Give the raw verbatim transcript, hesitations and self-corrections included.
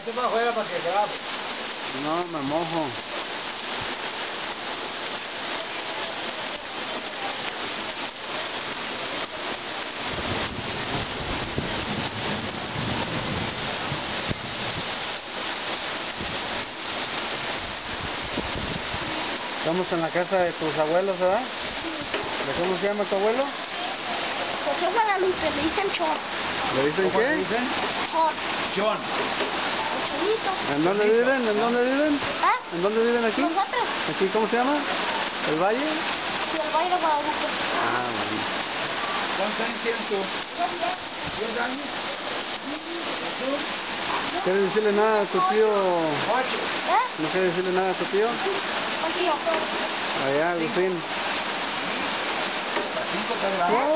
Vete para afuera para que grabe. No, me mojo. Estamos en la casa de tus abuelos, ¿verdad? ¿De cómo se llama tu abuelo? José Guadalupe, le dicen Chon. ¿Le dicen ¿Cómo qué? le dicen? Chon. John. El Chonito. ¿En dónde viven? ¿En dónde viven? ¿Ah? ¿En dónde viven aquí? ¿Nosotros? ¿Aquí cómo se llama? ¿El Valle? Sí, el Valle de Guadalupe. Ah, bueno. ¿Cuántos años tienes tú? ¿Diez años? ¿Quieres decirle nada a tu tío? Ocho. ¿Eh? ¿No quieres decirle nada a tu tío? ¿Cuál tío? Allá, Agustín. Las cinco está grabando.